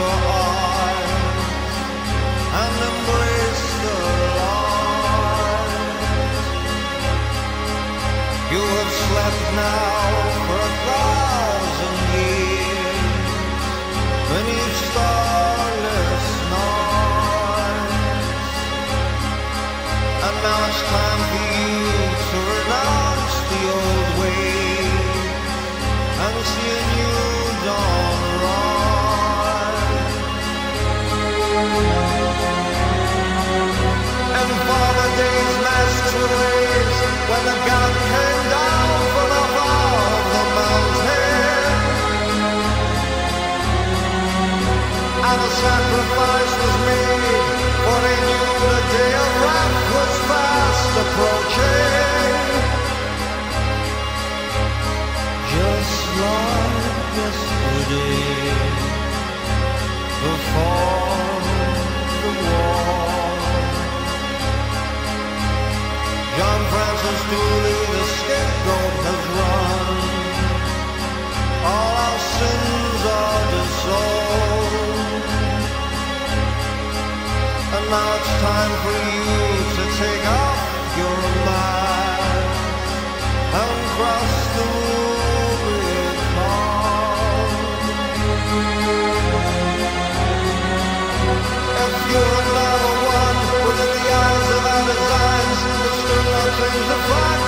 your eyes and embrace the light. You have slept now for 1,000 years beneath starless nights, and now it's time for you to renounce the old ways and see a new dawn rise. And former days matched the waves when the gun came down from above the mountain, and a sacrifice was made, for they knew the day of wrath was fast approaching. Just like yesterday, before the war, John Francis Dooley, the scapegoat, has run. All our sins are dissolved, and now it's time for you to take off your mask and cross the Rubicon. If you're another one within the eyes of our designs, it's still nothing to find.